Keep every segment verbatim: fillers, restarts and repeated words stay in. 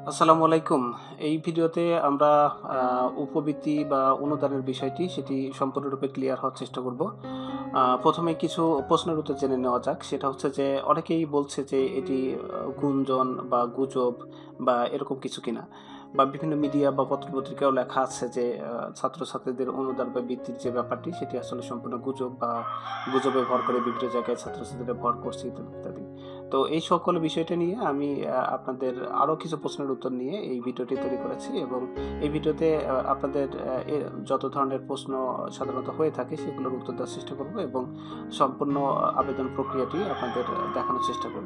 আসসালামু আলাইকুম। এই ভিডিওতে আমরা আ উপবৃত্তি বা অনুদানের বিষয়টি সেটি সম্পূর্ণরূপে ক্লিয়ার হওয়ার চেষ্টা করব। আ প্রথম এ কিছু প্রশ্নের উত্তর জেনে নেওয়া যাক। সেটা হচ্ছে যে অনেকেই বলছে যে এটি আ গুঞ্জন বা গুজব বা এরকম কিছু কিনা। বা বিভিন্ন মিডিয়া বা পত্র-পত্রিকায়ও লেখা আছে যে আ ছাত্রছাত্রীদের অনুদান বা বৃত্তির যে ব্যাপারটি সেটি আসলে সম্পূর্ণ গুজব বা গুজবে ভর করে বিভিন্ন জায়গায় ছাত্রছাত্রীরা ভর করছে ইত্যাদি, ইত্যাদি। তো এই সকল বিষয়টা নিয়ে আমি আ আপনাদের আরো কিছু প্রশ্নের উত্তর নিয়ে এই ভিডিওটি তৈরি করেছি এবং এই ভিডিওতে আ আপনাদের আ এ যত ধরনের প্রশ্ন সাধারণত হয়ে থাকে সেগুলোর উত্তর দেওয়ার চেষ্টা করব এবং সম্পূর্ণ আবেদন প্রক্রিয়াটি আপনাদের দেখানোর চেষ্টা করব।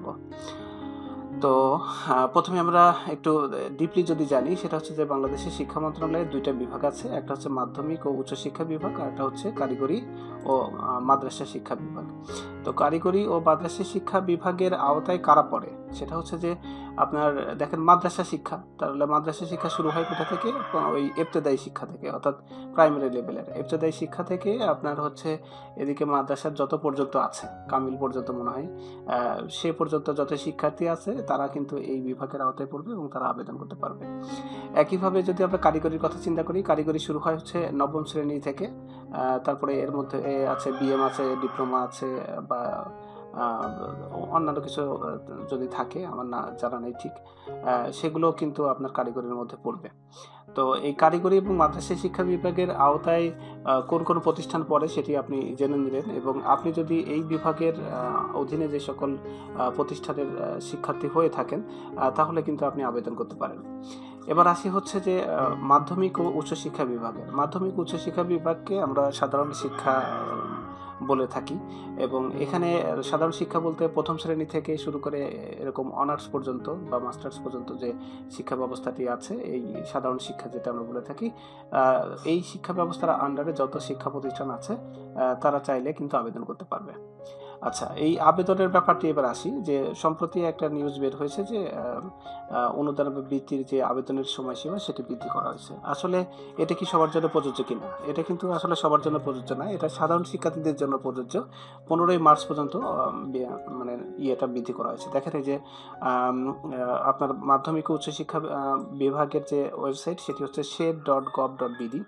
তো আ প্রথম এ আমরা একটু এ ডিপলি যদি জানি সেটা হচ্ছে যে বাংলাদেশের শিক্ষা মন্ত্রণালয়ের দুই টা বিভাগ আছে। একটা হচ্ছে মাধ্যমিক ও উচ্চশিক্ষা বিভাগ, আরেকটা হচ্ছে কারিগরি ও আ মাদ্রাসা শিক্ষা বিভাগ। তো কারিগরি ও মাদ্রাসা শিক্ষা বিভাগের আওতায় কারা পড়ে? সেটা হচ্ছে যে আপনার দেখেন মাদ্রাসা শিক্ষা, তাহলে মাদ্রাসা শিক্ষা শুরু হয় কোথা থেকে? প ওই ইবতেদায়ী শিক্ষা থেকে অর্থাৎ প্রাইমারি লেভেলের। ইবতেদায়ী শিক্ষা থেকে আপনার হচ্ছে এদিকে মাদ্রাসার যত পর্যন্ত আছে, কামিল পর্যন্ত মনে হয়। আ সে পর্যন্ত যত শিক্ষার্থী আছে তারা কিন্তু এই বিভাগের আওতায় পড়বে এবং তারা আবেদন করতে পারবে। একইভাবে যদি আমরা কারিগরির কথা চিন্তা করি, কারিগরি শুরু হয় হচ্ছে নবম শ্রেণী থেকে। আ তারপরে এর মধ্যে এ আছে বিএম আছে, ডিপ্লোমা আছে বা আ অন্যান্য কিছু আ যদি থাকে আমার না জানা নেই ঠিক। আ সেগুলোও কিন্তু আপনার কারিগরির মধ্যে পড়বে। তো এই কারিগরি এবং মাদ্রাসা শিক্ষা বিভাগের আওতায় আ কোন, কোন প্রতিষ্ঠান পড়ে সেটি আপনি জেনে নিলেন এবং আপনি যদি এই বিভাগের আ অধীনে যে সকল আ প্রতিষ্ঠানের আ শিক্ষার্থী হয়ে থাকেন, আ তাহলে কিন্তু আপনি আবেদন করতে পারেন। এবার আসি হচ্ছে যে আ মাধ্যমিক ও উচ্চশিক্ষা বিভাগের। মাধ্যমিক উচ্চশিক্ষা বিভাগকে আমরা সাধারণ শিক্ষা আ বলে থাকি এবং এখানে সাধারণ শিক্ষা বলতে প্রথম শ্রেণী থেকে শুরু করে এরকম অনার্স পর্যন্ত বা মাস্টার্স পর্যন্ত যে শিক্ষা ব্যবস্থাটি আছে, এই সাধারণ শিক্ষা যেটা আমরা বলে থাকি, আ এই শিক্ষা ব্যবস্থার আন্ডারে যত শিক্ষা প্রতিষ্ঠান আছে, আ তারা চাইলে কিন্তু আবেদন করতে পারবে। আচ্ছা, এই আবেদনের ব্যাপারটি এবার আসি যে সম্প্রতি একটা নিউজ বের হয়েছে যে আ আ অনুদান বা বৃত্তির যে আবেদনের সময়সীমা সেটি বৃদ্ধি করা হয়েছে। আসলে এটা কি সবার জন্য প্রযোজ্য কিনা? এটা কিন্তু আসলে সবার জন্য প্রযোজ্য না। এটা সাধারণ শিক্ষার্থীদের জন্য প্রযোজ্য। পনেরোই মার্চ পর্যন্ত আ বিয়া মানে ইয়েটা বৃদ্ধি করা হয়েছে। দেখেন এই যে আম আ আপনার মাধ্যমিক ও উচ্চশিক্ষা আ বিভাগের যে ওয়েবসাইট সেটি হচ্ছে shed dot gov dot BD.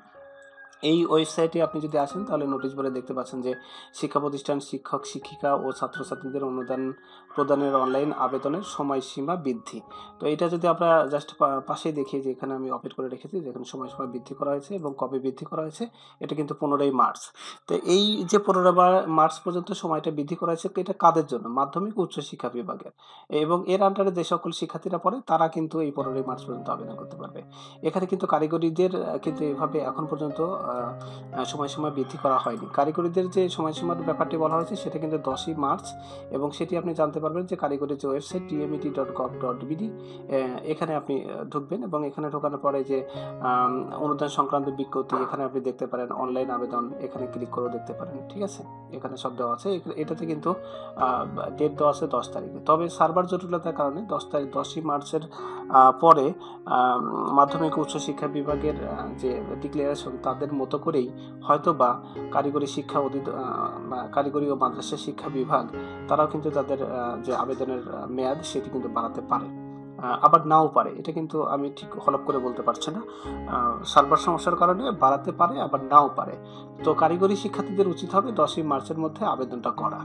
এই ওয়েবসাইটে আপনি যদি আসেন তাহলে নোটিশ বোর্ডে দেখতে পাচ্ছেন যে শিক্ষা প্রতিষ্ঠান, শিক্ষক, শিক্ষিকা ও ছাত্রছাত্রীদের অনুদান প্রদানের অনলাইন আবেদনের সময়সীমা বৃদ্ধি। তো এটা যদি আমরা জাস্ট পা পাশেই দেখি যে এখানে আমি অপডেট করে রেখেছি যে এখানে সময়সীমা বৃদ্ধি করা হয়েছে এবং কবে বৃদ্ধি করা হয়েছে? এটা কিন্তু পনেরোই মার্চ। তো এই যে পনেরো বা মার্চ পর্যন্ত সময়টা বৃদ্ধি করা হয়েছে এটা কাদের জন্য? মাধ্যমিক ও উচ্চশিক্ষা বিভাগের। এবং এর আন্ডারে যে সকল শিক্ষার্থীরা পড়ে তারা কিন্তু এই পনেরোই মার্চ পর্যন্ত আবেদন করতে পারবে। এখানে কিন্তু কারিগরিদের আ কিন্তু এভাবে এখন পর্যন্ত আ আ সময়সীমা বৃদ্ধি করা হয়নি। কারিগরিদের যে সময়সীমার ব্যাপারটি বলা হয়েছে সেটা কিন্তু দশই মার্চ এবং সেটি আপনি জানতে পারবেন যে কারিগরির যে website T M E T dot gov dot B D, অ্যা এখানে আপনি আ ঢুকবেন এবং এখানে ঢোকানোর পরে যে আম অনুদান সংক্রান্ত বিজ্ঞপ্তি এখানে আপনি দেখতে পারেন, অনলাইন আবেদন এখানে ক্লিক করেও দেখতে পারেন। ঠিক আছে? এখানে সব দেওয়া আছে। এখ এটাতে কিন্তু আ ডেট দেওয়া আছে দশ তারিখে। তবে সার্ভার জটিলতার কারণে দশ তারিখ দশই মার্চের আ পরে আম মাধ্যমিক ও উচ্চশিক্ষা বিভাগের আ যে ডিক্লারেশন তাদের মতো করেই হয়তোবা কারিগরি শিক্ষা অধিদ আ বা কারিগরি ও মাদ্রাসা শিক্ষা বিভাগ তারাও কিন্তু তাদের আ যে আবেদনের আ মেয়াদ সেটি কিন্তু বাড়াতে পারে। আ আবার নাও পারে। এটা কিন্তু আমি ঠিক হলফ করে বলতে পারছি না। আ সার্ভার সমস্যার কারণে বাড়াতে পারে আবার নাও পারে। তো কারিগরি শিক্ষার্থীদের উচিত হবে দশই মার্চের মধ্যে আবেদনটা করা।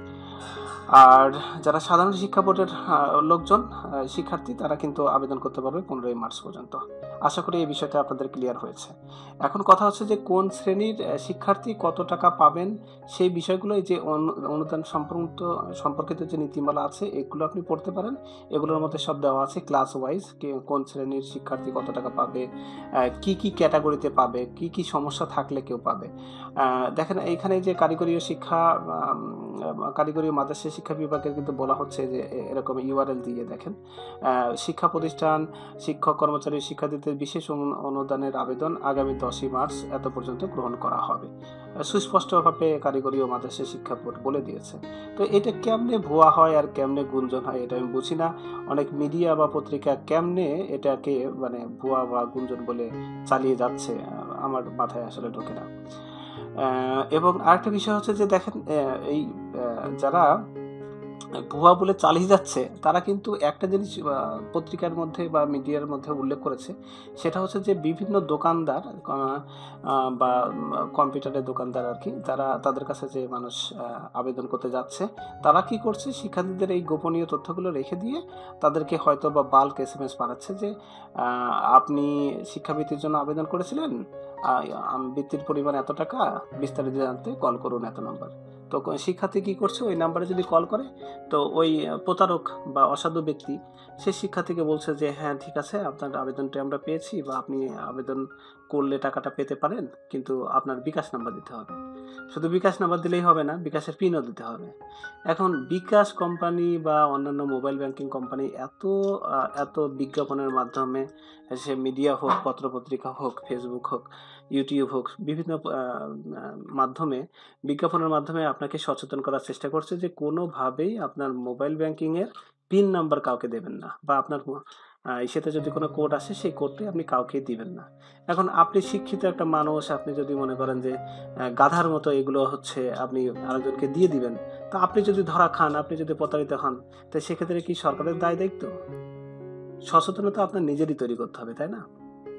আর যারা সাধারণ শিক্ষা বোর্ডের আ লোকজন, আ শিক্ষার্থী তারা কিন্তু আবেদন করতে পারবে পনেরোই মার্চ পর্যন্ত। আশা করি এই বিষয়টা আপনাদের ক্লিয়ার হয়েছে। এখন কথা হচ্ছে যে কোন শ্রেণীর অ্যা শিক্ষার্থী কত টাকা পাবেন সেই বিষয়গুলো এই যে অনু অনুদান সম্পর্কিত সম্পর্কিত যে নীতিমালা আছে এগুলো আপনি পড়তে পারেন। এগুলোর মধ্যে সব দেওয়া আছে ক্লাস ওয়াইজ কে কোন শ্রেণীর শিক্ষার্থী কত টাকা পাবে, অ্যা কি, কি ক্যাটেগরিতে পাবে, কি, কি সমস্যা থাকলে কেউ পাবে। আ দেখেন এইখানে যে কারিগরি শিক্ষা আম আ কারিগরি ও মাদ্রাসা শিক্ষা বিভাগের কিন্তু বলা হচ্ছে যে এ এরকম ইউ আর এল দিয়ে দেখেন। আ শিক্ষা প্রতিষ্ঠান, শিক্ষক, কর্মচারী, শিক্ষার্থীদের বিশেষ অনু অনুদানের আবেদন আগামী দশই মার্চ এত পর্যন্ত গ্রহণ করা হবে। আ সুস্পষ্টভাবে কারিগরি ও মাদ্রাসা শিক্ষা বোর্ড বলে দিয়েছে। তো এটা কেমনে ভুয়া হয় আর কেমনে গুঞ্জন হয় এটা আমি বুঝি না। অনেক মিডিয়া বা পত্রিকা কেমনে এটাকে মানে ভুয়া বা গুঞ্জন বলে চালিয়ে যাচ্ছে আ আমার মাথায় আসলে ঢোকে না। অ্যা এবং আরেকটা বিষয় হচ্ছে যে দেখেন অ্যা এই অ্যা যারা ভুয়া বলে চালিয়ে যাচ্ছে, তারা কিন্তু একটা জিনিস আ পত্রিকার মধ্যে বা মিডিয়ার মধ্যে উল্লেখ করেছে। সেটা হচ্ছে যে বিভিন্ন দোকানদার আ আ বা কম্পিউটারের দোকানদার আরকি, তারা তাদের কাছে যে মানুষ আ আবেদন করতে যাচ্ছে, তারা কি করছে শিক্ষার্থীদের এই গোপনীয় তথ্যগুলো রেখে দিয়ে তাদেরকে হয়তোবা বাল্ক এসএমএস পাঠাচ্ছে যে আ আপনি শিক্ষাবৃত্তির জন্য আবেদন করেছিলেন। আ আম বৃত্তির পরিমাণ এত টাকা, বিস্তারিত জানতে কল করুন এত নাম্বার। তো ক শিক্ষার্থী কি করছে ওই নাম্বারে যদি কল করে, তো ওই আ প্রতারক বা অসাধু ব্যক্তি সে শিক্ষার্থীকে বলছে যে, "হ্যাঁ, ঠিক আছে, আপনার আবেদনটি আমরা পেয়েছি বা আপনি আবেদন করলে টাকাটা পেতে পারেন। কিন্তু আপনার বিকাশ নাম্বার দিতে হবে।" শুধু বিকাশ নাম্বার দিলেই হবে না, বিকাশের পিনও দিতে হবে। এখন বিকাশ কোম্পানি বা অন্যান্য মোবাইল ব্যাংকিং কোম্পানি এত আ এত বিজ্ঞাপনের মাধ্যমে, সে মিডিয়া হোক, পত্র-পত্রিকা হোক, Facebook হোক, YouTube হোক, বিভিন্ন আ আ মাধ্যমে বিজ্ঞাপনের মাধ্যমে আপনাকে সচেতন করার চেষ্টা করছে যে কোনোভাবেই আপনার মোবাইল ব্যাংকিং এর পিন নাম্বার কাউকে দেবেন না বা আপনার ম আ ইসেতে যদি কোনো কোড আসে সেই কোডটি আপনি কাউকেই দিবেন না। এখন আপনি শিক্ষিত একটা মানুষ, আপনি যদি মনে করেন যে অ্যা গাধার মতো এগুলো হচ্ছে আপনি আরেকজনকে দিয়ে দিবেন। তো আপনি যদি ধরা খান, আপনি যদি প্রতারিত হন, তো সেক্ষেত্রে কি সরকারের দায়-দায়িত্ব? সচেতনতা আপনার নিজেরই তৈরি করতে হবে, তাই না?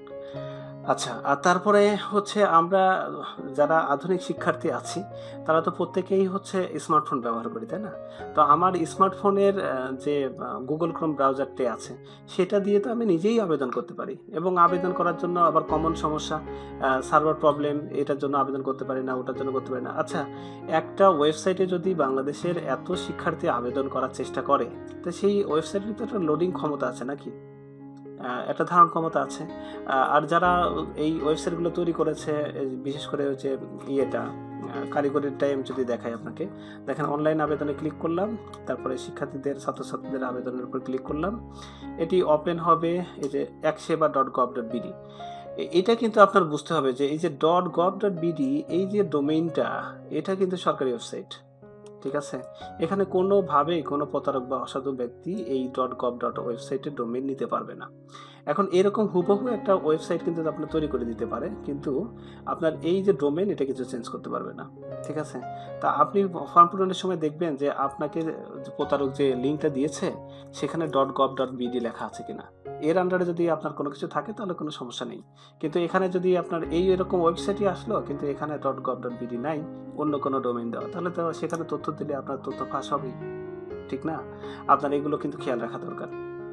আচ্ছা, আর তারপরে হচ্ছে আমরা যারা আধুনিক শিক্ষার্থী আছি, তারা তো প্রত্যেকেই হচ্ছে স্মার্টফোন ব্যবহার করি, তাই না? তো আমার স্মার্টফোনের অ্যা যে আ Google Chrome ব্রাউজারটি আছে, সেটা দিয়ে তো আমি নিজেই আবেদন করতে পারি এবং আবেদন করার জন্য আবার কমন সমস্যা, আ সার্ভার প্রবলেম, এটার জন্য আবেদন করতে পারি না, ওটার জন্য করতে পারি না। আচ্ছা, একটা ওয়েবসাইটে যদি বাংলাদেশের এত শিক্ষার্থী আবেদন করার চেষ্টা করে, তো সেই ওয়েবসাইটের তো একটা লোডিং ক্ষমতা আছে নাকি? আ একটা ধারণ ক্ষমতা আছে। আ আর যারা এই ওয়েবসাইটগুলো তৈরি করেছে, এ বিশেষ করে যে ইয়েটা আ কারিগরির টাইম যদি দেখাই আপনাকে, দেখেন অনলাইন আবেদনে ক্লিক করলাম, তারপরে শিক্ষার্থীদের ছাত্রছাত্রীদের আবেদনের উপর ক্লিক করলাম। এটি ওপেন হবে এই যে Ekseba dot gov dot BD. এ এটা কিন্তু আপনার বুঝতে হবে যে এই যে .gov.bd এই যে ডোমেইনটা, এটা কিন্তু সরকারি ওয়েবসাইট। ঠিক আছে? এখানে কোনোভাবেই কোনো প্রতারক বা অসাধু ব্যক্তি এই .gov. ওয়েবসাইটের ডোমেইন নিতে পারবে না। এখন এরকম হুবহু একটা ওয়েবসাইট কিন্তু আপনার তৈরি করে দিতে পারে। কিন্তু আপনার এই যে ডোমেইন, এটা কিছু চেঞ্জ করতে পারবে না। ঠিক আছে? তা আপনি ফর্ম পূরণের সময় দেখবেন যে আপনাকে যে প্রতারক যে লিঙ্কটা দিয়েছে সেখানে .gov.bd লেখা আছে কিনা। এর আন্ডারে যদি আপনার কোনো কিছু থাকে তাহলে কোনো সমস্যা নেই। কিন্তু এখানে যদি আপনার এই এরকম ওয়েবসাইটই আসলো কিন্তু এখানে .gov.bd নাই, অন্য কোনো ডোমেইন দেওয়া, তাহলে তো সেখানে তথ্য দিলে আপনার তথ্য ফাঁস হবেই। ঠিক না? আপনার এগুলো কিন্তু খেয়াল রাখা দরকার।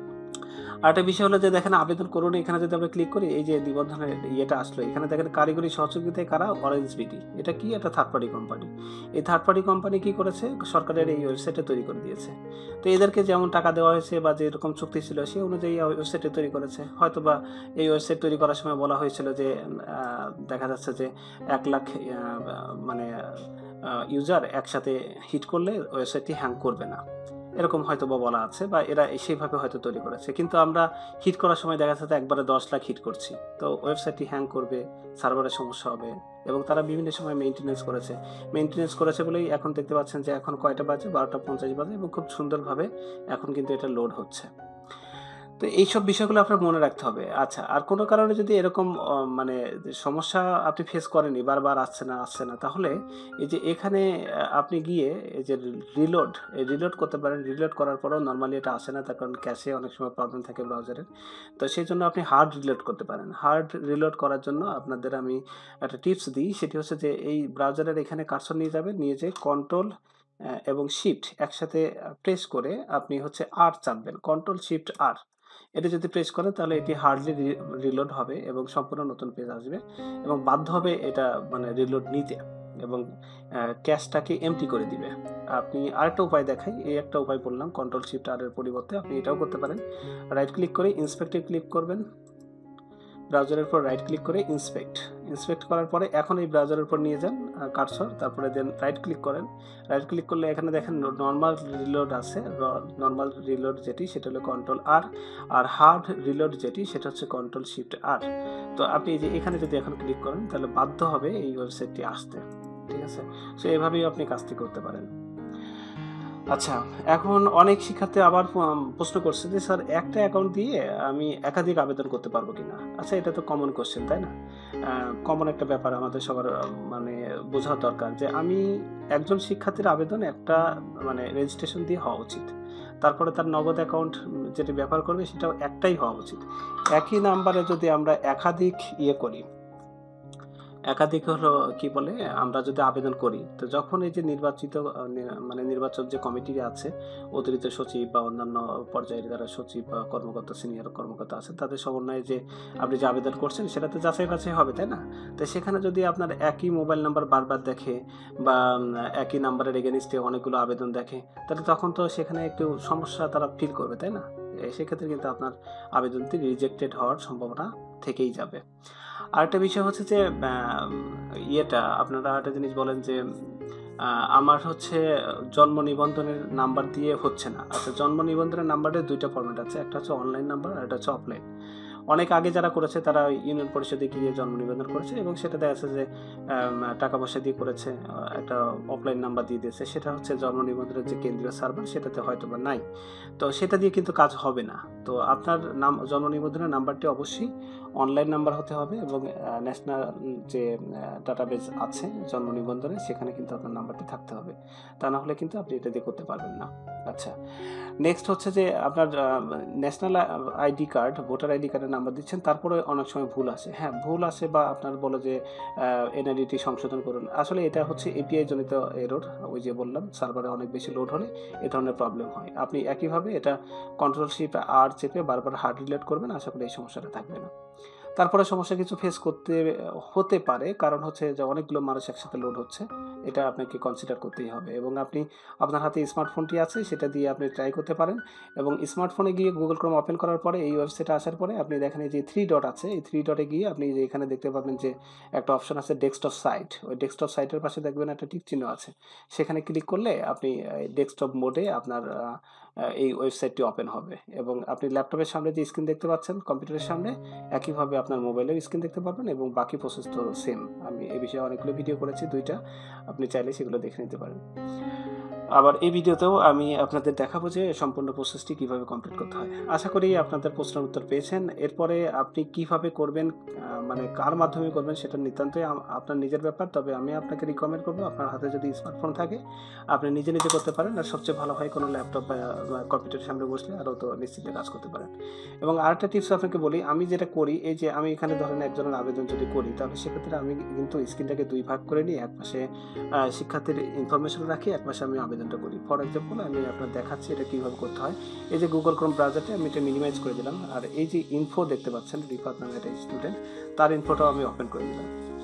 আরেকটা বিষয় হলো যে দেখেন আবেদন করুন, এখানে যদি আমরা ক্লিক করি এই যে নিবন্ধনের ইয়েটা আসলো, এখানে দেখেন কারিগরি সহযোগিতায় কারা? Orange BD. এটা কি? একটা থার্ড পার্টি কোম্পানি। এই থার্ড পার্টি কোম্পানি কি করেছে? সরকারের এই ওয়েবসাইটে তৈরি করে দিয়েছে। তো এদেরকে যেমন টাকা দেওয়া হয়েছে বা যেরকম চুক্তি ছিল সেই অনুযায়ী ওয়েবসাইটে তৈরি করেছে। হয়তোবা এই ওয়েবসাইট তৈরি করার সময় বলা হয়েছিল যে আ দেখা যাচ্ছে যে এক লাখ আ মানে আ ইউজার একসাথে হিট করলে ওয়েবসাইটটি হ্যাং করবে না। এরকম হয়তোবা বলা আছে বা এরা সেইভাবে হয়তো তৈরি করেছে। কিন্তু আমরা হিট করার সময় দেখা যাচ্ছে একবারে দশ লাখ হিট করছি। তো ওয়েবসাইটটি হ্যাং করবে, সার্ভারের সমস্যা হবে এবং তারা বিভিন্ন সময় মেইনটেন্যান্স করেছে। মেইনটেন্যান্স করেছে বলেই এখন দেখতে পাচ্ছেন যে এখন কয়টা বাজে? বারোটা পঞ্চাশ বাজে এবং খুব সুন্দরভাবে এখন কিন্তু এটা লোড হচ্ছে। তো এইসব বিষয়গুলো আপনার মনে রাখতে হবে। আচ্ছা, আর কোনো কারণে যদি এরকম অ মানে সমস্যা আপনি ফেস করেননি, বারবার আসছে না, আসছে না, তাহলে এই যে এখানে আ আপনি গিয়ে এই যে রি রিলোড, এই রিলোড করতে পারেন। রিলোড করার পরেও নরমালি এটা আসে না, তার কারণ ক্যাশে অনেক সময় প্রবলেম থাকে ব্রাউজারের। তো সেজন্য আপনি হার্ড রিলোড করতে পারেন। হার্ড রিলোড করার জন্য আপনাদের আমি একটা টিপস দিই, সেটি হচ্ছে যে এই ব্রাউজারের এখানে কার্সর নিয়ে যাবেন, নিয়ে যেয়ে কন্ট্রোল অ্যা এবং শিফট একসাথে আ প্রেস করে আপনি হচ্ছে আর চাপবেন। কন্ট্রোল শিফট আর। এটা যদি প্রেস করেন তাহলে এটি হার্ডলি রি রিলোড হবে এবং সম্পূর্ণ নতুন পেজ আসবে এবং বাধ্য হবে এটা মানে রিলোড নিতে এবং অ্যা ক্যাশটাকে এম্পটি করে দিবে। আপনি আরেকটা উপায় দেখাই। এই একটা উপায় বললাম, কন্ট্রোল শিফট আর এর পরিবর্তে আপনি এটাও করতে পারেন। রাইট ক্লিক করে ইন্সপেক্ট এ ক্লিক করবেন। ব্রাউজারের উপর রাইট ক্লিক করে ইন্সপেক্ট। ইন্সপেক্ট করার পরে এখন এই ব্রাউজারের উপর নিয়ে যান আ কার্সর, তারপরে দেন রাইট ক্লিক করেন। রাইট ক্লিক করলে এখানে দেখেন ন নরমাল রিলোড আছে। র নরমাল রিলোড যেটি সেটা হলো কন্ট্রোল আর, আর হার্ড রিলোড যেটি সেটা হচ্ছে কন্ট্রোল শিফট আর। তো আপনি এই যে এখানে যদি এখন ক্লিক করেন তাহলে বাধ্য হবে এই ওয়েবসাইটটি আসতে। ঠিক আছে? সো এভাবেই আপনি কাজটি করতে পারেন। আচ্ছা, এখন অনেক শিক্ষার্থী আবার প- প্রশ্ন করছে যে স্যার একটা অ্যাকাউন্ট দিয়ে আমি একাধিক আবেদন করতে পারবো কিনা। আচ্ছা, এটা তো কমন কোশ্চেন, তাই না? কমন একটা ব্যাপার আমাদের সবার আহ, মানে বোঝা দরকার যে আমি একজন শিক্ষার্থীর আবেদন একটা মানে রেজিস্ট্রেশন দিয়ে হওয়া উচিত। তারপরে তার নগদ অ্যাকাউন্ট যেটি ব্যবহার করবে সেটাও একটাই হওয়া উচিত। একই নাম্বারে যদি আমরা একাধিক ইয়ে করি, একাধিক হলো কি বলে, আমরা যদি আবেদন করি, তো যখন এই যে নির্বাচিত আহ, নি- মানে নির্বাচক যে কমিটি আছে, অতিরিক্ত সচিব বা অন্যান্য পর্যায়ের যারা সচিব বা কর্মকর্তা, সিনিয়র কর্মকর্তা আছে, তাদের সমন্বয়ে যে আপনি যে আবেদন করছেন সেটা তো যাচাই বাছাই হবে, তাই না? তো সেখানে যদি আপনার একই মোবাইল নাম্বার বারবার দেখে বা উম, একই নাম্বারের এগেনিস্টে অনেকগুলো আবেদন দেখে, তাহলে তখন তো সেখানে একটু সমস্যা তারা ফিল করবে, তাই না? এ, সেক্ষেত্রে কিন্তু আপনার আবেদনটি রিজেক্টেড হওয়ার সম্ভাবনা থেকেই যাবে। আরেকটা বিষয় হচ্ছে যে আম, ইয়েটা আপনারা আরেকটা জিনিস বলেন যে আহ, আমার হচ্ছে জন্ম নিবন্ধনের নাম্বার দিয়ে হচ্ছে না। আচ্ছা, জন্ম নিবন্ধনের নাম্বারের দুইটা ফরম্যাট আছে, একটা হচ্ছে অনলাইন নাম্বার আর একটা হচ্ছে অফলাইন। অনেক আগে যারা করেছে তারা ইউনিয়ন পরিষদে গিয়ে জন্ম নিবন্ধন করেছে এবং সেটা দেখা যাচ্ছে যে আম, টাকা পয়সা দিয়ে করেছে, আহ, একটা অফলাইন নাম্বার দিয়ে দিয়েছে, সেটা হচ্ছে জন্ম নিবন্ধনের যে কেন্দ্রীয় সার্ভার সেটাতে হয়তো বা নাই। তো সেটা দিয়ে কিন্তু কাজ হবে না। তো আপনার নাম জন্ম নিবন্ধনের নাম্বারটি অবশ্যই অনলাইন নাম্বার হতে হবে এবং ন্যাশনাল যে ডাটাবেজ আছে জন্ম নিবন্ধনের, সেখানে কিন্তু আপনার নাম্বারটি থাকতে হবে। তা না হলে কিন্তু আপনি এটা দিয়ে করতে পারবেন না। আচ্ছা, নেক্সট হচ্ছে যে আপনার national ID card, voter ID কার্ডের নাম্বার দিচ্ছেন, তারপরে অনেক সময় ভুল আসে। হ্যাঁ, ভুল আসে বা আপনার বলে যে এনআইডিটি সংশোধন করুন, আসলে এটা হচ্ছে এপিআই জনিত এরর। ওই যে বললাম, সার্ভারে অনেক বেশি লোড হলে এ ধরনের প্রবলেম হয়। আপনি একইভাবে এটা কন্ট্রোল শিপ আর চেপে বারবার হার্ড রিলেট করবেন, আশা করি এই সমস্যাটা থাকবে না। তারপরে সমস্যা কিছু ফেস করতে হতে পারে, কারণ হচ্ছে যে অনেকগুলো মানুষ একসাথে লোড হচ্ছে, এটা আপনাকে কনসিডার করতেই হবে। এবং আপনি আপনার হাতে স্মার্টফোনটি আছে, সেটা দিয়ে আপনি ট্রাই করতে পারেন। এবং স্মার্টফোনে গিয়ে গুগল ক্রোম ওপেন করার পরে এই ওয়েবসাইটে আসার পরে আপনি দেখেন এই যে থ্রি ডট আছে, এই থ্রি ডটে গিয়ে আপনি যে এখানে দেখতে পাবেন যে একটা অপশন আছে ডেস্কটপ সাইট, ওই ডেস্কটপ সাইটের পাশে দেখবেন একটা টিক চিহ্ন আছে। সেখানে ক্লিক করলে আপনি ডেস্কটপ মোডে আপনার আহ, আহ, এই ওয়েবসাইটটি ওপেন হবে এবং আপনি ল্যাপটপের সামনে যে স্ক্রিন দেখতে পাচ্ছেন কম্পিউটারের সামনে, একইভাবে আপনার মোবাইলেও স্ক্রিন দেখতে পারবেন এবং বাকি প্রসেস তো সেম। আমি এই বিষয়ে অনেকগুলো ভিডিও করেছি, দুইটা, আপনি চাইলে সেগুলো দেখে নিতে পারেন। আবার এই ভিডিওতেও আমি আপনাদের দেখাবো যে সম্পূর্ণ প্রসেসটি কিভাবে কমপ্লিট করতে হয়। আশা করি আপনাদের প্রশ্নের উত্তর পেয়েছেন। এরপরে আপনি কিভাবে করবেন, আহ, মানে কার মাধ্যমে করবেন, সেটা নিতান্তই আম- আপনার নিজের ব্যাপার। তবে আমি আপনাকে রিকমেন্ড করবো, আপনার হাতে যদি স্মার্টফোন থাকে আপনি নিজে নিজে করতে পারেন, আর সবচেয়ে ভালো হয় কোনো ল্যাপটপ বা কম্পিউটারের সামনে বসলে আরও তো নিশ্চিন্তে কাজ করতে পারেন। এবং আরেকটা টিপস আপনাকে বলি, আমি যেটা করি, এই যে আমি এখানে ধরেন একজনের আবেদন যদি করি, তাহলে সেক্ষেত্রে আমি কিন্তু স্ক্রিনটাকে দুই ভাগ করে নিই। এক পাশে আহ, শিক্ষার্থীর ইনফরমেশন রাখি, এক পাশে আমি আবেদনটা করি। ফর এক্সাম্পল আমি আপনার দেখাচ্ছি এটা কীভাবে করতে হয়। এই যে গুগল ক্রোম ব্রাউজারটা আমি এটা মিনিমাইজ করে দিলাম, আর এই যে ইনফো দেখতে পাচ্ছেন, রিফাত নামে একটা স্টুডেন্ট, তার ইনফোটাও আমি ওপেন করে দিলাম।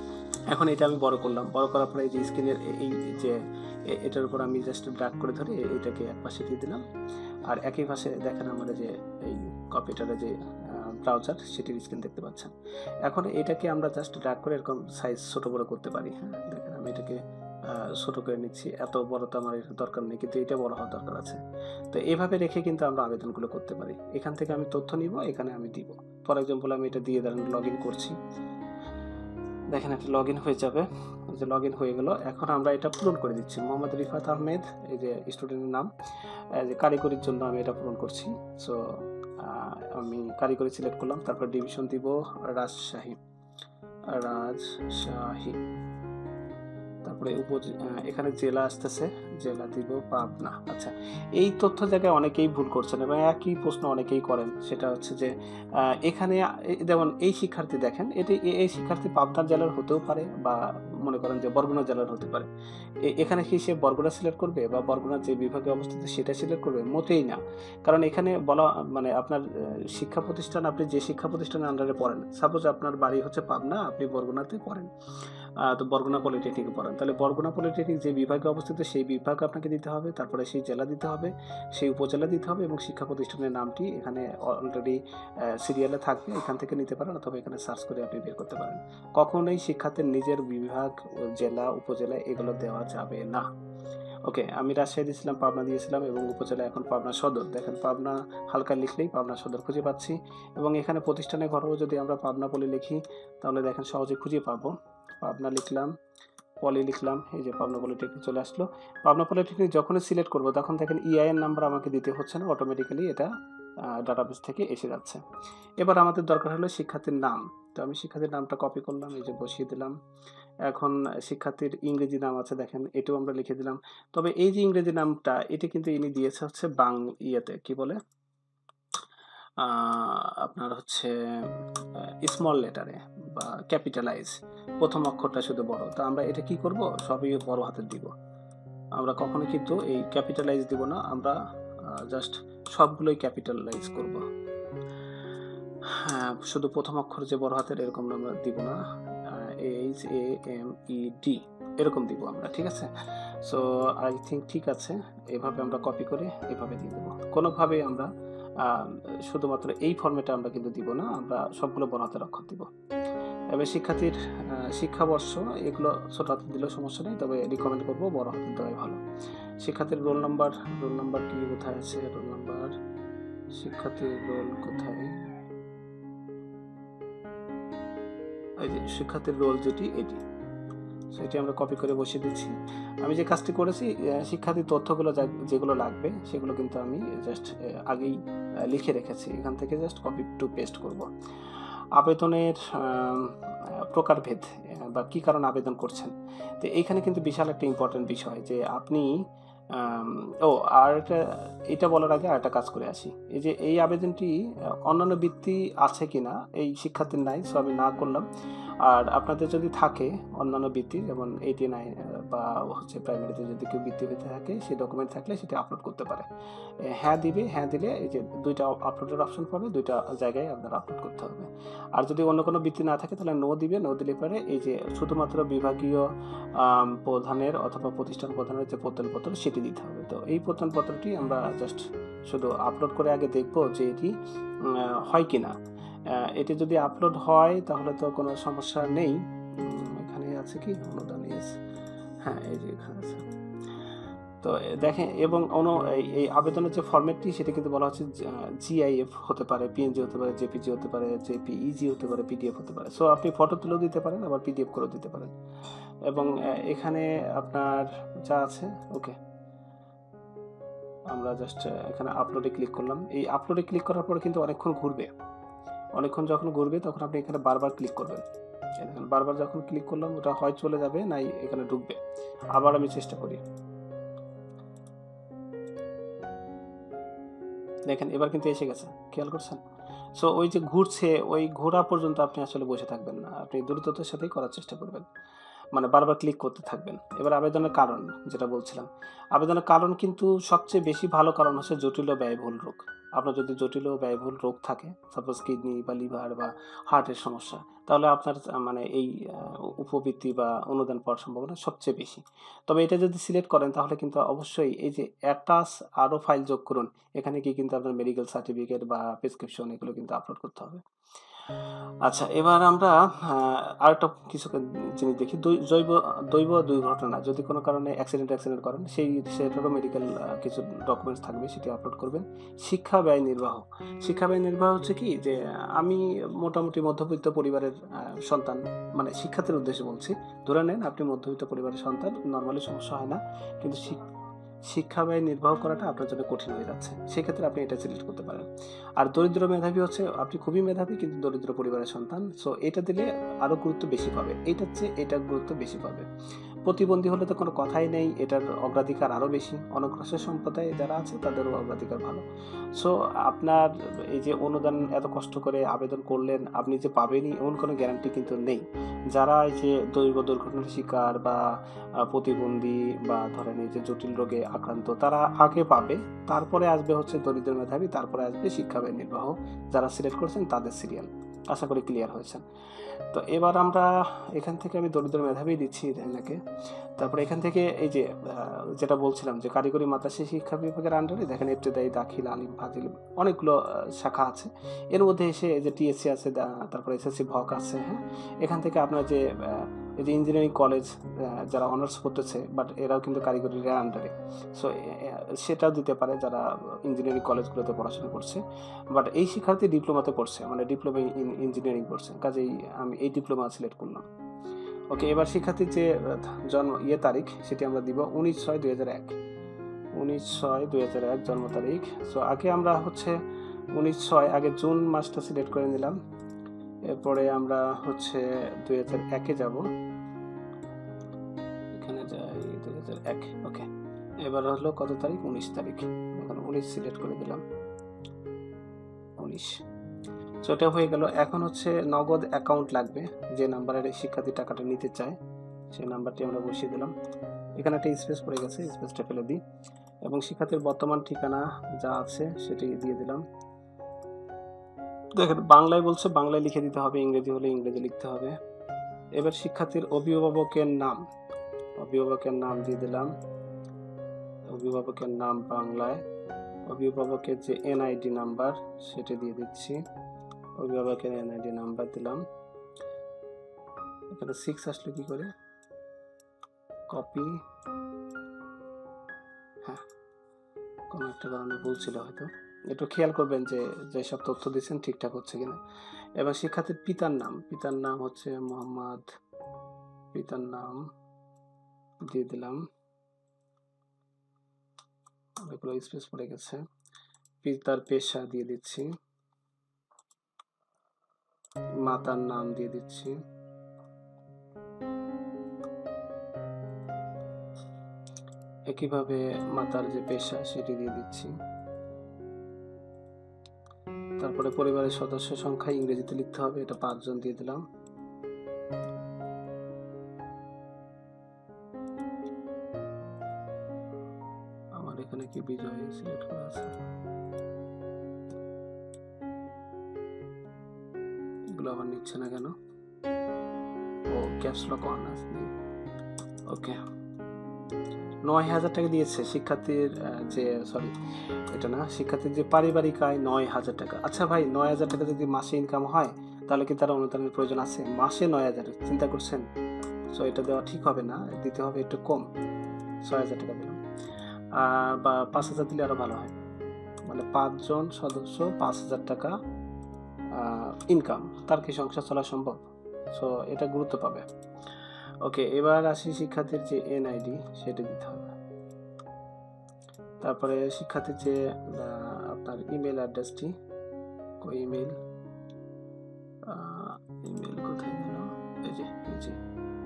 এখন এটা আমি বড় করলাম, বড় করার পরে এই যে স্ক্রিনের এই যে এ- এটার উপর আমি জাস্ট ড্র্যাগ করে ধরে এটাকে এক পাশে দিয়ে দিলাম। আর একই পাশে দেখেন আমাদের যে এই কম্পিউটারে যে ব্রাউজার, সেটির স্ক্রিন দেখতে পাচ্ছেন। এখন এটাকে আমরা জাস্ট ড্র্যাগ করে এরকম সাইজ ছোট বড় করতে পারি। হ্যাঁ, দেখেন আমি এটাকে আহ, ছোট করে নিচ্ছি, এত বড় তো আমার এর দরকার নেই, কিন্তু এটা বড় হওয়ার দরকার আছে। তো এইভাবে রেখে কিন্তু আমরা আবেদনগুলো করতে পারি। এখান থেকে আমি তথ্য নিব, এখানে আমি দিব। ফর এক্সাম্পল আমি এটা দিয়ে ধরেন লগ ইন করছি, দেখেন একটা লগ ইন হয়ে যাবে। এই যে লগ ইন হয়ে গেল, এখন আমরা এটা পূরণ করে দিচ্ছি, মোহাম্মদ রিফাত আহমেদ, এই যে স্টুডেন্টের নাম। এই যে কারিগরির জন্য আমি এটা পূরণ করছি। সো আমি কারিগরি সিলেক্ট করলাম, তারপর ডিভিশন দিব রাজশাহী, রাজশাহী। তারপরে উপ এখানে জেলা আসতেছে, জেলা দিব পাবনা। আচ্ছা, এই তথ্য জায়গায় অনেকেই ভুল করছেন এবং একই প্রশ্ন অনেকেই করেন, সেটা হচ্ছে যে আহ, এখানে এ- যেমন এই শিক্ষার্থী দেখেন, এটি এ- এই শিক্ষার্থী পাবনার জেলার হতেও পারে বা মনে করেন যে বরগুনা জেলার হতে পারে। এ- এখানে কি সে বরগুনা সিলেক্ট করবে বা বরগুনার যে বিভাগে অবস্থিত সেটা সিলেক্ট করবে? মোটেই না। কারণ এখানে বলা মানে আপনার আহ, শিক্ষা প্রতিষ্ঠান, আপনি যে শিক্ষা প্রতিষ্ঠানের আন্ডারে পড়েন, সাপোজ আপনার বাড়ি হচ্ছে পাবনা, আপনি বরগুনাতে পড়েন, আহ, তো বরগুনা পলিটেকনিকে পড়েন, তাহলে বরগুনা পলিটেকনিক যে বিভাগে অবস্থিত সেই বিভাগ আপনাকে দিতে হবে, তারপরে সেই জেলা দিতে হবে, সেই উপজেলা দিতে হবে এবং শিক্ষা প্রতিষ্ঠানের নামটি এখানে অলরেডি সিরিয়ালে থাকবে, এখান থেকে নিতে পারেন অথবা এখানে সার্চ করে আপনি বের করতে পারেন। কখনোই শিক্ষার্থীর নিজের বিভাগ, ও জেলা, উপজেলা এগুলো দেওয়া যাবে না। ওকে, আমি রাজশাহী দিয়েছিলাম, পাবনা দিয়েছিলাম এবং উপজেলা এখন পাবনা সদর। দেখেন পাবনা হালকা লিখলেই পাবনা সদর খুঁজে পাচ্ছি এবং এখানে প্রতিষ্ঠানের ঘরেও যদি আমরা পাবনা বলে লিখি তাহলে দেখেন সহজে খুঁজে পাবো। পাবনা লিখলাম, পলি লিখলাম, এই যে পাবনা পলিটেকনিক চলে আসলো। পাবনা পলিটেকনিক যখনই সিলেক্ট করব তখন দেখেন ইআইএন নাম্বার আমাকে দিতে হচ্ছে না, অটোমেটিক্যালি এটা ডাটাবেস থেকে এসে যাচ্ছে। এবার আমাদের দরকার হলো শিক্ষার্থীর নাম। তো আমি শিক্ষার্থীর নামটা কপি করলাম, এই যে বসিয়ে দিলাম। এখন শিক্ষার্থীর ইংরেজি নাম আছে দেখেন, এটাও আমরা লিখে দিলাম। তবে এই যে ইংরেজি নামটা এটা কিন্তু ইনি দিয়েছে হচ্ছে বাং ইয়েতে কি বলে আপনার হচ্ছে স্মল লেটারে বা ক্যাপিটালাইজ, প্রথম অক্ষরটা শুধু বড়। তো আমরা এটা কি করব, সবই বড় হাতের দিব। আমরা কখনো কিন্তু এই ক্যাপিটালাইজ দিব না, আমরা জাস্ট সবগুলোই ক্যাপিটালাইজ করব। হ্যাঁ, শুধু প্রথম অক্ষর যে বড় হাতের এরকম আমরা দিব না, H A M E D এরকম দিব আমরা, ঠিক আছে? সো আই থিঙ্ক ঠিক আছে, এভাবে আমরা কপি করে এভাবে দিয়ে দেবো। কোনোভাবে আমরা শুধুমাত্র এই ফর্মেটে আমরা কিন্তু দিব না, আমরা সবগুলো বড় হাতের অক্ষর দিব। এবার শিক্ষার্থীর শিক্ষাবর্ষ এগুলো ছোট হাতে দিলেও সমস্যা নেই, তবে রিকমেন্ড করবো বড় হাতে দেওয়াই ভালো। শিক্ষার্থীর রোল নাম্বার, রোল নাম্বার কি কোথায় আছে, রোল নাম্বার শিক্ষার্থীর রোল কোথায়, এই যে শিক্ষার্থীর রোল যেটি এটি, সেটি আমরা কপি করে বসিয়ে দিচ্ছি। আমি যে কাজটি করেছি, শিক্ষার্থীর তথ্যগুলো যেগুলো লাগবে সেগুলো কিন্তু আমি জাস্ট আগেই লিখে রেখেছি, এখান থেকে জাস্ট কপি টু পেস্ট করব। আবেদনের প্রকারভেদ বা কি কারণে আবেদন করছেন, তো এইখানে কিন্তু বিশাল একটা ইম্পর্টেন্ট বিষয় যে আপনি ও আর এটা এটা বলার আগে আর একটা কাজ করে আসি। এই যে এই আবেদনটি অন্যান্য বৃত্তি আছে কিনা এই শিক্ষার্থীর নাই, সো আমি না করলাম। আর আপনাদের যদি থাকে অন্যান্য বৃত্তি, যেমন এইটি নাইন বা হচ্ছে প্রাইমারিতে যদি কেউ বৃত্তি পেতে থাকে, সেই ডকুমেন্ট থাকলে সেটা আপলোড করতে পারে। হ্যাঁ দিবে, হ্যাঁ দিলে এই যে দুইটা আপলোডের অপশন পাবে, দুইটা জায়গায় আপনার আপলোড করতে হবে। আর যদি অন্য কোনো বৃত্তি না থাকে তাহলে নো দিবে, নো দিলে পরে এই যে শুধুমাত্র বিভাগীয় প্রধানের অথবা প্রতিষ্ঠান প্রধানের যে প্রত্যয়নপত্র সেটি দিতে হবে। তো এই প্রত্যয়নপত্রটি আমরা জাস্ট শুধু আপলোড করে আগে দেখবো যে এটি হয় কিনা। এটি যদি আপলোড হয় তাহলে তো কোনো সমস্যা নেই। এখানে আছে কি অনুদান, হ্যাঁ এই যে এখানে আছে। তো দেখেন, এবং অন্য এই আবেদনের যে ফরম্যাটটি সেটা কিন্তু বলা হচ্ছে জিআইএফ হতে পারে, পিএনজি হতে পারে, জেপিজি হতে পারে, জেপিইজি হতে পারে, পিডিএফ হতে পারে। সো আপনি ফটো তুলেও দিতে পারেন, আবার পিডিএফ করেও দিতে পারেন। এবং এখানে আপনার যা আছে, ওকে আমরা জাস্ট এখানে আপলোডে ক্লিক করলাম। এই আপলোডে ক্লিক করার পরে কিন্তু অনেকক্ষণ ঘুরবে, অনেকক্ষণ যখন ঘুরবে তখন আপনি এখানে বারবার ক্লিক করবেন। বারবার যখন ক্লিক করলাম ওটা হয় চলে যাবে, নাই এখানে ঢুকবে। আবার আমি চেষ্টা করি, দেখেন এবার কিন্তু এসে গেছে, খেয়াল করছেন? সো ওই যে ঘুরছে, ওই ঘোরা পর্যন্ত আপনি আসলে বসে থাকবেন না, আপনি দ্রুততার সাথেই করার চেষ্টা করবেন, মানে বারবার ক্লিক করতে থাকবেন। এবার আবেদনের কারণ যেটা বলছিলাম, আবেদনের কারণ কিন্তু সবচেয়ে বেশি ভালো কারণ হচ্ছে জটিল ও ব্যয়বহুল রোগ। আপনার যদি জটিল ও ব্যয়বহুল রোগ থাকে, সাপোজ কিডনি বা লিভার বা হার্টের সমস্যা, তাহলে আপনার মানে এই উপবৃত্তি বা অনুদান পাওয়ার সম্ভাবনা সবচেয়ে বেশি। তবে এটা যদি সিলেক্ট করেন তাহলে কিন্তু অবশ্যই এই যে অ্যাটাচ আরও ফাইল যোগ করুন, এখানে কি কিন্তু আপনার মেডিকেল সার্টিফিকেট বা প্রেসক্রিপশন এগুলো কিন্তু আপলোড করতে হবে। আচ্ছা, এবার আমরা আরেকটা কিছু জিনিস দেখি। জৈব দৈব দুর্ঘটনা, যদি কোনো কারণে অ্যাক্সিডেন্ট অ্যাক্সিডেন্ট করেন, সেই সেটারও মেডিকেল কিছু ডকুমেন্টস থাকবে, সেটি আপলোড করবেন। শিক্ষা ব্যয় নির্বাহ, শিক্ষা ব্যয় নির্বাহ হচ্ছে কি যে আমি মোটামুটি মধ্যবিত্ত পরিবারের সন্তান, মানে শিক্ষার্থীর উদ্দেশ্যে বলছি। ধরে নেন আপনি মধ্যবিত্ত পরিবারের সন্তান, নর্মালি সমস্যা হয় না, কিন্তু শিক্ষা ব্যয় নির্বাহ করাটা আপনার জন্য কঠিন হয়ে যাচ্ছে, সেক্ষেত্রে আপনি এটা সিলেক্ট করতে পারেন। আর দরিদ্র মেধাবী হচ্ছে আপনি খুবই মেধাবী কিন্তু দরিদ্র পরিবারের সন্তান, সো এটা দিলে আরও গুরুত্ব বেশি পাবে, এটার চেয়ে এটার গুরুত্ব বেশি পাবে। প্রতিবন্ধী হলে তো কোনো কথাই নেই, এটার অগ্রাধিকার আরও বেশি, অনগ্রসর সম্প্রদায় যারা আছে তাদেরও অগ্রাধিকার ভালো। সো আপনার এই যে অনুদান এত কষ্ট করে আবেদন করলেন, আপনি যে পাবেনই এমন কোনো গ্যারান্টি কিন্তু নেই। যারা এই যে দৈব দুর্ঘটনার শিকার বা প্রতিবন্ধী বা ধরেন এই যে জটিল রোগে আক্রান্ত, তারা আগে পাবে, তারপরে আসবে হচ্ছে দরিদ্র মেধাবী, তারপরে আসবে শিক্ষা ব্যয় নির্বাহ। যারা সিলেক্ট করছেন তাদের সিরিয়াল। আশা করি ক্লিয়ার হয়েছেন। তো এবার আমরা এখান থেকে আমি দরিদ্র মেধাবী দিচ্ছি এনাকে। তারপরে এখান থেকে এই যে যেটা বলছিলাম যে কারিগরি মাদ্রাসা শিক্ষা বিভাগের আন্ডারে দেখেন ইবতেদায়ী, দাখিল, আলিম, ফাজিল অনেকগুলো শাখা আছে। এর মধ্যে এসে যে টিএসসি আছে, তারপরে এসএসসি ভক আছে। হ্যাঁ, এখান থেকে আপনার যে এই যে ইঞ্জিনিয়ারিং কলেজ যারা অনার্স করতেছে, বাট এরাও কিন্তু কারিগরির আন্ডারে, সো সেটাও দিতে পারে যারা ইঞ্জিনিয়ারিং কলেজগুলোতে পড়াশোনা করছে। বাট এই শিক্ষার্থী ডিপ্লোমাতে পড়ছে, মানে ডিপ্লোমা ইন ইঞ্জিনিয়ারিং করছে, কাজেই আমি এই ডিপ্লোমা সিলেক্ট করলাম। ওকে, এবার শিক্ষার্থীর যে জন্ম ইয়ে তারিখ সেটি আমরা দিব উনিশ ছয় দুই হাজার এক উনিশ ছয় দুই হাজার এক জন্ম তারিখ। সো আগে আমরা হচ্ছে উনিশ ছয় আগে জুন মাসটা সিলেক্ট করে নিলাম, এরপরে আমরা হচ্ছে দুই হাজার একে যাব, এখানে যাই দুই হাজার এক। ওকে, এবার হলো কত তারিখ, উনিশ তারিখ, এখন উনিশ সিলেক্ট করে দিলাম, উনিশ। সো এটা হয়ে গেল। এখন হচ্ছে নগদ অ্যাকাউন্ট লাগবে, যে নাম্বারের শিক্ষার্থী টাকাটা নিতে চায় সেই নাম্বারটি আমরা বসিয়ে দিলাম। এখানে একটা স্পেস পড়ে গেছে, স্পেসটা ফেলে দিই এবং শিক্ষার্থীর বর্তমান ঠিকানা যা আছে সেটি দিয়ে দিলাম। দেখেন বাংলায় বলছে বাংলায় লিখে দিতে হবে, ইংরেজি হলে ইংরেজি লিখতে হবে। এবার শিক্ষার্থীর অভিভাবকের নাম, অভিভাবকের নাম দিয়ে দিলাম, অভিভাবকের নাম বাংলায়, অভিভাবকের যে এনআইডি নাম্বার সেটা দিয়ে দিচ্ছি, অভিভাবকের এনআইডি নাম্বার দিলাম। এখানে সিক্স আসলে কি করে, কপি, হ্যাঁ কোনো একটা কারণে ভুল ছিল হয়তো, একটু খেয়াল করবেন যে যেসব তথ্য দিচ্ছেন ঠিকঠাক হচ্ছে কিনা। এবার শিক্ষার্থীর পিতার নাম, পিতার নাম হচ্ছে মোহাম্মদ, পিতার নাম দিয়ে দিলাম, অনেকগুলো স্পেস পড়ে গেছে। পিতার পেশা দিয়ে দিচ্ছি, মাতার নাম দিয়ে দিচ্ছি, একইভাবে মাতার যে পেশা সেটি দিয়ে দিচ্ছি। তারপরে পরিবারের সদস্য সংখ্যা ইংরেজিতে লিখতে হবে, এটা পাঁচজন দিয়ে দিলাম। আমার এখানে কি বিজয় সিলেক্ট করা আছে, এগুলো আবার নিচ্ছে না কেন, ও ক্যাপস লক অন আছে। ওকে, নয় হাজার টাকা দিয়েছে শিক্ষার্থীর যে, সরি এটা না, শিক্ষার্থীর যে পারিবারিক আয় নয় হাজার টাকা। আচ্ছা ভাই, নয় হাজার টাকা যদি মাসে ইনকাম হয় তাহলে কি তারা অনুদানের প্রয়োজন আছে? মাসে নয় হাজার চিন্তা করছেন? সো এটা দেওয়া ঠিক হবে না, দিতে হবে একটু কম, ছয় হাজার টাকা দিলাম, বা পাঁচ হাজার দিলে আরো ভালো হয়, মানে পাঁচজন সদস্য পাঁচ হাজার টাকা ইনকাম, তার কি সংসার চলা সম্ভব? সো এটা গুরুত্ব পাবে। ওকে, এবার আসি শিক্ষার্থীর যে এনআইডি সেটা দিতে হবে। তারপরে শিক্ষার্থীর যে আপনার ইমেল অ্যাড্রেসটি, ইমেল ইমেল কোথায় গেল, এই যে এই যে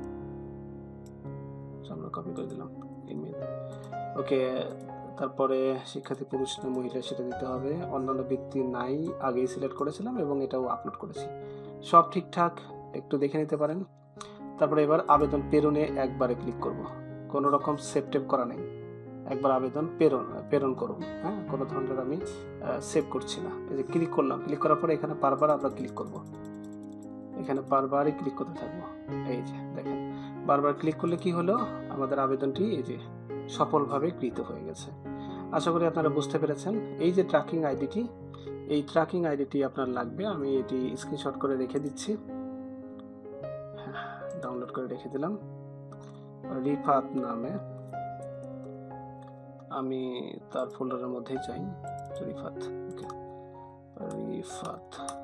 আমরা কপি করে দিলাম ইমেল। ওকে, তারপরে শিক্ষার্থী পুরুষ না মহিলা সেটা দিতে হবে। অন্যান্য ব্যক্তি নাই, আগেই সিলেক্ট করেছিলাম এবং এটাও আপলোড করেছি, সব ঠিকঠাক, একটু দেখে নিতে পারেন। তারপরে এবার আবেদন প্রেরণে একবারে ক্লিক করব, কোনো রকম সেভ টেপ করা নেই, একবার আবেদন প্রেরণ প্রেরণ করুন। হ্যাঁ, কোনো ধরনের আমি সেভ করছি না। এই যে ক্লিক করলাম, ক্লিক করার পরে এখানে বারবার আমরা ক্লিক করব, এখানে বারবারই ক্লিক করতে থাকবো। এই যে দেখেন, বারবার ক্লিক করলে কি হলো, আমাদের আবেদনটি এই যে সফলভাবে কৃত হয়ে গেছে। আশা করি আপনারা বুঝতে পেরেছেন। এই যে ট্র্যাকিং আইডিটি, এই ট্র্যাকিং আইডিটি আপনার লাগবে, আমি এটি স্ক্রিনশট করে রেখে দিচ্ছি, ডাউনলোড করে রেখে দিলাম। রিফাত নামে, আমি তার ফোল্ডারের মধ্যেই চাই রিফাত। ওকে, রিফাত,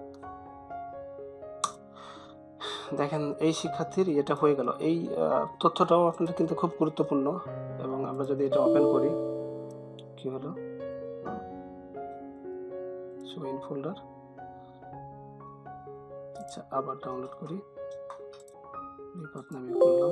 দেখেন এই শিক্ষার্থীর এটা হয়ে গেল। এই তথ্যটাও আপনাদের কিন্তু খুব গুরুত্বপূর্ণ, এবং আমরা যদি এটা ওপেন করি কি হলো, শো ইন ফোল্ডার, আচ্ছা আবার ডাউনলোড করি, রিপোর্ট নামে করলাম,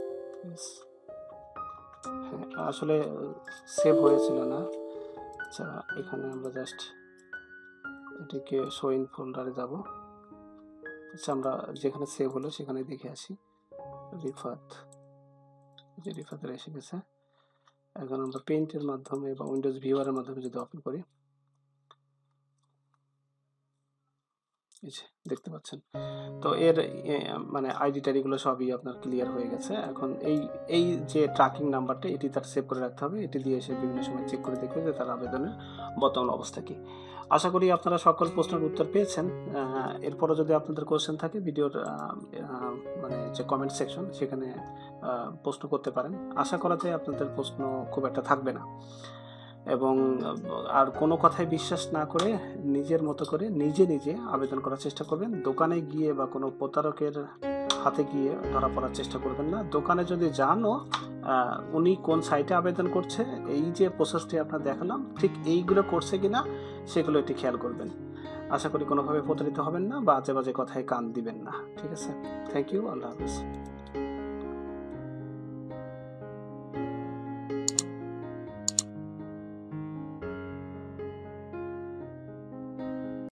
হ্যাঁ আসলে সেভ হয়েছিল না। আচ্ছা এখানে আমরা জাস্ট এটাকে শো ইন ফোল্ডারে যাব, আচ্ছা আমরা যেখানে সেভ হলো সেখানে দেখে আসি। রিফাত, যে রিফাতের এসে গেছে। এখন আমরা পেইন্টের মাধ্যমে বা উইন্ডোজ ভিউয়ারের মাধ্যমে যদি ওপেন করি, দেখতে পাচ্ছেন। তো এর মানে আইডি টাইডিগুলো সবই আপনার ক্লিয়ার হয়ে গেছে। এখন এই এই যে ট্র্যাকিং নাম্বারটা, এটি তার সেভ করে রাখতে হবে, এটি দিয়ে এসে বিভিন্ন সময় চেক করে দেখবে যে তার আবেদনের বর্তমান অবস্থা কি। আশা করি আপনারা সকল প্রশ্নের উত্তর পেয়েছেন। এরপরও যদি আপনাদের কোশ্চেন থাকে ভিডিওর মানে যে কমেন্ট সেকশন সেখানে প্রশ্ন করতে পারেন। আশা করা যায় আপনাদের প্রশ্ন খুব একটা থাকবে না, এবং আর কোনো কথায় বিশ্বাস না করে নিজের মতো করে নিজে নিজে আবেদন করার চেষ্টা করবেন। দোকানে গিয়ে বা কোনো প্রতারকের হাতে গিয়ে ধরা পড়ার চেষ্টা করবেন না। দোকানে যদি যানও উনি কোন সাইটে আবেদন করছে, এই যে প্রসেসটি আপনার দেখালাম ঠিক এইগুলো করছে কিনা সেগুলো একটু খেয়াল করবেন। আশা করি কোনোভাবে প্রতারিত হবেন না বা আজে বাজে কথায় কান দিবেন না। ঠিক আছে, থ্যাংক ইউ, আল্লাহ হাফিজ।